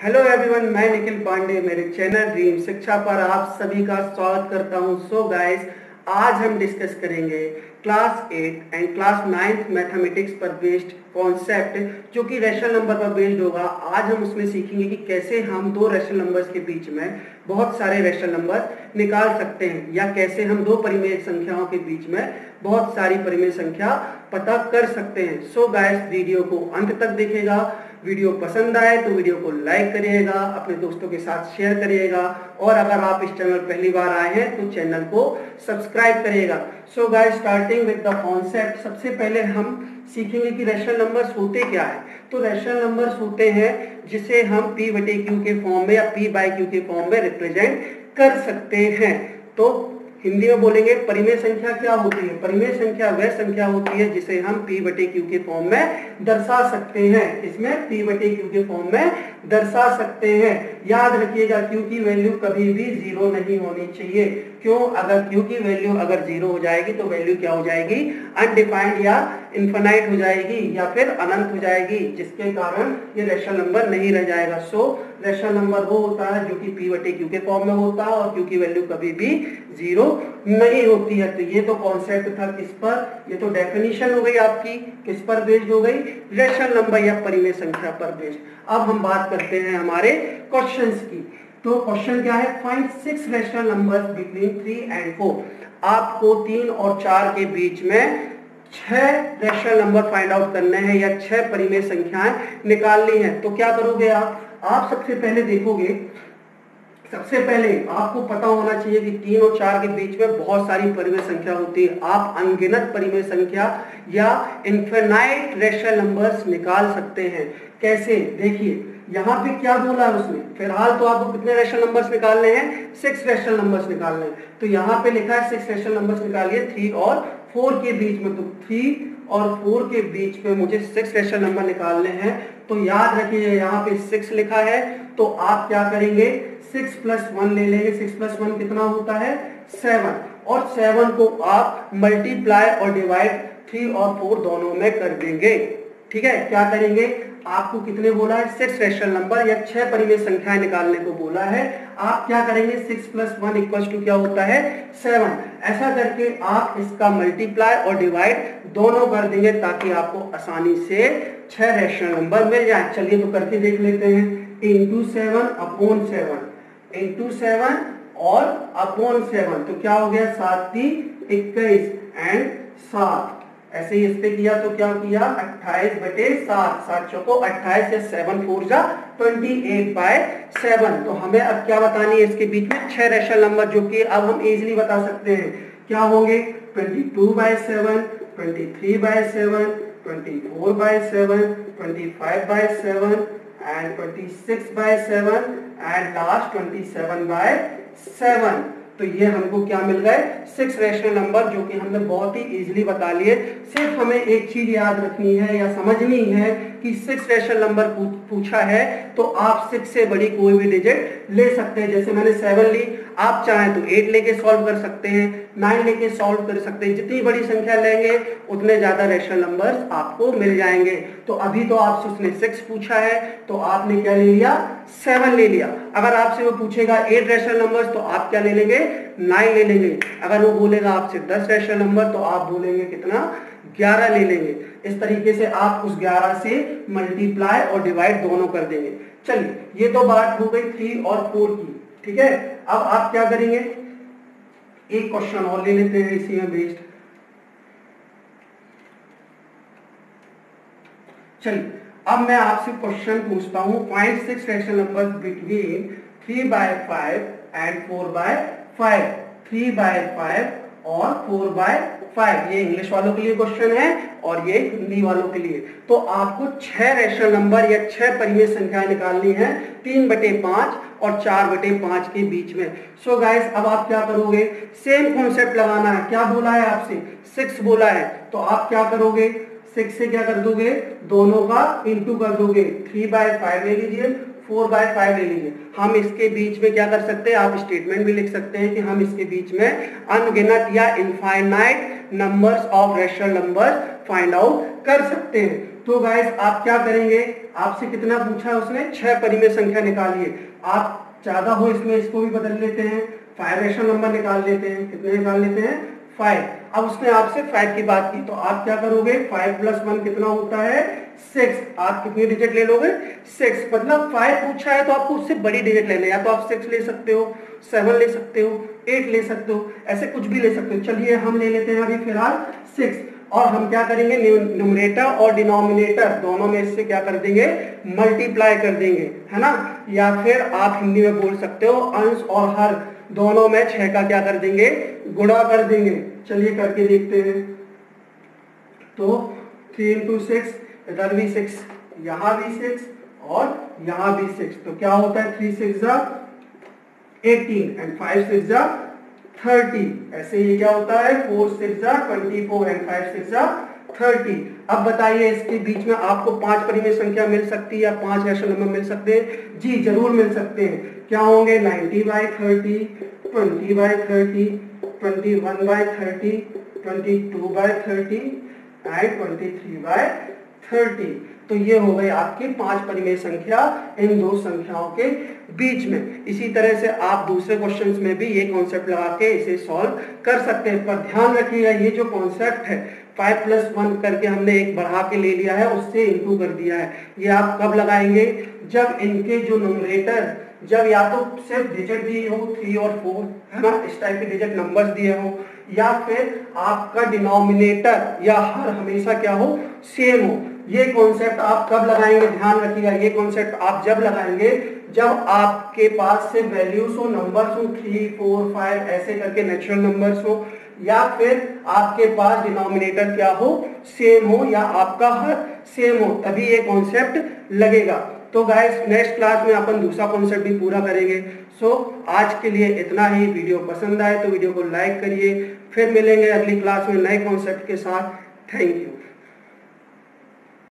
Hello everyone, मैं निखिल पांडे मेरे channel dream शिक्षा पर आप सभी का स्वागत करता हूं। सो गाइस, आज हम डिस्कस करेंगे class 8 and class 9th mathematics पर बेस्ड कॉन्सेप्ट जो कि रैशनल नंबर पर बेस्ड होगा। आज हम उसमें सीखेंगे कि कैसे हम दो रैशनल नंबर्स के बीच में बहुत सारे रैशनल नंबर निकाल सकते हैं, या कैसे हम दो परिमेय संख्याओं के बीच में बहुत सारी परिमेय संख्या पता कर सकते हैं। सो गाइस, वीडियो को अंत तक देखिएगा। वीडियो पसंद आए तो वीडियो को लाइक करिएगा, अपने दोस्तों के साथ शेयर करिएगा, और अगर आप इस चैनल पहली बार आए हैं तो चैनल को सब्सक्राइब करिएगा। So guys, starting with the concept, सबसे पहले हम सीखेंगे कि रैशनल नंबर्स होते क्या है। तो रैशनल नंबर्स होते हैं जिसे हम p/q के फॉर्म में या p/q के फॉर्म में रिप्रेजेंट कर सकते हैं। तो हिंदी में बोलेंगे परिमेय संख्या क्या होती है। परिमेय संख्या वह संख्या होती है जिसे हम p/q के फॉर्म में दर्शा सकते हैं। इसमें p/q के फॉर्म में दर्शा सकते हैं। याद रखिएगा, q की वैल्यू कभी भी 0 नहीं होनी चाहिए। क्यों? अगर q की वैल्यू अगर 0 हो जाएगी तो वैल्यू क्या हो जाएगी? अनडिफाइंड या इनफाइनाइट हो जाएगी, या फिर अनंत हो जाएगी, जिसके कारण ये रैशनल नंबर नहीं रह जाएगा। सो रैशनल नंबर वो होता है जो कि p/q के फॉर्म में होता है और q की वैल्यू कभी भी 0 नहीं होती है। तो ये तो कॉन्सेप्ट था किस पर, ये तो डेफिनेशन हो गई आपकी, किस पर बेस्ड हो गई? रैशनल नंबर या परिमेय संख्या पर बेस्ड। अब हम बात करते हैं हमारे क्वेश्चंस की। तो क्वेश्चन क्या है? Find 6 rational numbers between 3 and 4। आपको 3 और 4 के बीच में 6 रैशनल नंबर फाइंड आउट करने हैं या 6 परिमेय संख्याएं निकालनी है। तो क्या करोगे आप सबसे पहले देखोगे, सबसे पहले आपको पता होना चाहिए कि 3 और 4 के बीच में बहुत सारी परिमेय संख्या होती है। आप अनगिनत परिमेय संख्या या इनफिनाइट रैशनल नंबर्स निकाल सकते हैं। कैसे? देखिए यहाँ पे क्या बोला है उसने। फिलहाल तो आपको कितने रैशनल नंबर्स निकालने हैं? 6 रैशनल नंबर्स निकालने हैं। तो यहाँ पे लिखा है 6 रैशनल नंबर्स निकालिए 3 और 4 के बीच में। तो 3 और 4 के बीच में मुझे 6 रैशनल नंबर निकालने हैं। तो याद रखिए यहाँ पे 6 लिखा है, तो आप क्या करेंगे? 6 + 1 ले लेंगे। 6 + 1 कितना होता है? 7। और 7 को आप मल्टीप्लाई और डिवाइड 3 और 4 दोनों में कर देंगे। ठीक है, क्या करेंगे? आपको कितने बोला है? 6 रैशनल नंबर या 6 परिमेय संख्याएं निकालने को बोला है। आप क्या करेंगे? 6 + 1 = क्या होता है? 7। ऐसा करके आप इसका मल्टीप्लाई और डिवाइड दोनों कर देंगे ताकि आपको आसानी से 6 रैशनल नंबर मिल जाए। चलिए तो करके देख लेते हैं। × 7 और अपॉन 7, तो क्या हो गया? 7 × 3 = 21 एंड 7। ऐसे ही इस पे किया तो क्या किया? 28/7। 7 चौको 28 या 7 4 जा 28/7। तो हमें अब क्या बतानी है? इसके बीच में 6 रैशनल नंबर जो कि अब हम इजीली बता सकते हैं। क्या होंगे? 22/7, 23/7, 24/7, 25/7 and 26/7 and last 27/7। तो ये हमको क्या मिल गए? 6 रैशनल नंबर जो कि हमने बहुत ही इजीली बता लिए। सिर्फ हमें एक चीज याद रखनी है या समझनी है कि 6 रैशनल नंबर पूछा है तो आप 6 से बड़ी कोई भी डिजिट ले सकते हैं। जैसे मैंने 7 ली, आप चाहें तो 8 लेके सॉल्व कर सकते हैं, 9 लेके सॉल्व कर सकते हैं। जितनी बड़ी संख्या लेंगे उतने ज्यादा रैशनल नंबर्स आपको मिल जाएंगे। तो अभी तो आपसे उसने 6 पूछा है तो आपने क्या ले लिया? 7 ले लिया। अगर आपसे वो पूछेगा 8 रैशनल नंबर्स तो आप क्या ले लेंगे? 9 ले लेंगे। अगर वो बोलेगा आपसे 10 रैशनल नंबर तो आप बोलेंगे कितना? 11 ले लेंगे। इस तरीके से आप उस 11 से मल्टीप्लाई और डिवाइड दोनों कर देंगे। चलिए, ये तो बात हो गई 3 और 4 की। ठीक है, अब आप क्या करेंगे? एक क्वेश्चन और ले लेते हैं इसी में बेस्ड। चलिए, अब मैं आपसे क्वेश्चन पूछता हूं। Find 6 rational numbers between 3/5 and 4/5। 3/5 और 4/5, ये इंग्लिश वालों के लिए क्वेश्चन है और ये हिंदी वालों के लिए। तो आपको 6 रैशनल नंबर या 6 परिमेय संख्याएं निकालनी है 3/5 और 4/5 के बीच में। सो गाइस, अब आप क्या करोगे? सेम कॉन्सेप्ट लगाना है। क्या बोला है आपसे? 6 बोला है, तो आप क्या करोगे? 6 से क्या कर दोगे? दोनों का इंटू कर दोगे। 3/5 ले लीजिए, 4/5 ले लीजिए। हम इसके बीच में क्या कर सकते हैं? आप स्टेटमेंट भी लिख सकते हैं कि हम इसके बीच में अनगिनत या infinite numbers of rational numbers find out कर सकते हैं। तो गाइस आप क्या करेंगे, आपसे कितना पूछा है उसने, 6 परिमेय संख्या निकालिए। आप ज्यादा हो इसमें इसको भी बदल लेते हैं, 5 रेशनल नंबर निकाल लेते हैं। कितने निकाल लेते हैं, 5। अब उसने आपसे 5 की बात की, तो आप क्या करोगे, 5 + 1 कितना होता है, 6। आप कितनी डिजिट ले लोगे, 6। मतलब 5 पूछा है तो आपको उससे बड़ी डिजिट लेना है, या तो आप 6 ले सकते हो, 7 ले सकते हो, 8 ले सकते हो, ऐसे कुछ भी ले सकते हो। चलिए हम ले लेते हैं अभी फिलहाल 6, और हम क्या करेंगे, न्यूमरेटर और डिनोमिनेटर दोनों में इससे क्या कर देंगे, मल्टीप्लाई कर देंगे, है ना। या फिर आप हिंदी में बोल सकते हो अंश और हर दोनों में 6 का क्या कर देंगे, गुणा कर देंगे। चलिए करके देखते हैं। तो 3 × 6, इधर भी 6, यहाँ भी 6 और यहाँ भी 6, तो क्या होता है, 3 × 6 = 18 and 5 × 6 = 30। ऐसे ये क्या होता है, 4 × 6 = 24 and 5 × 6 = 30। अब बताइए इसके बीच में आपको 5 परिमेय संख्या मिल सकती है या 5 रेशनल नंबर मिल सकते हैं, जी जरूर मिल सकते हैं। क्या होंगे, 90/30, 20/30, 21/30, 22/30 and 23/30। तो ये हो गए आपके 5 परिमेय संख्या इन दो संख्याओं के बीच में। इसी तरह से आप दूसरे क्वेश्चंस में भी ये कॉन्सेप्ट लगा के इसे सॉल्व कर सकते हैं। पर ध्यान रखिएगा, ये जो कॉन्सेप्ट है 5 + 1 करके हमने एक बढ़ा के ले लिया है, उससे इंटू कर दिया है, ये आप कब लगाएंगे, जब इनके जो न्यूमरेटर, जब या तो सिर्फ डिजिट दिए हो 3 और 4, है ना, इस टाइप के डिजिट नंबर्स दिए हो, या फिर आपका डिनोमिनेटर या हर हमेशा क्या हो, सेम हो। ये कॉन्सेप्ट आप कब लगाएंगे, ध्यान रखिएगा, ये कॉन्सेप्ट आप जब लगाएंगे जब आपके पास से वैल्यूज हो, नंबर्स हो 3, 4, 5 ऐसे करके नेचुरल नंबर्स हो, या फिर आपके पास डिनोमिनेटर क्या हो, सेम हो, या आपका हर सेम हो, तभी ये कॉन्सेप्ट लगेगा। तो गाइस नेक्स्ट क्लास में अपन दूसरा कॉन्सेप्ट भी पूरा करेंगे। सो आज के लिए इतना ही। वीडियो पसंद आए तो वीडियो को लाइक करिए। फिर मिलेंगे अगली क्लास में नए कॉन्सेप्ट के साथ। Thank you.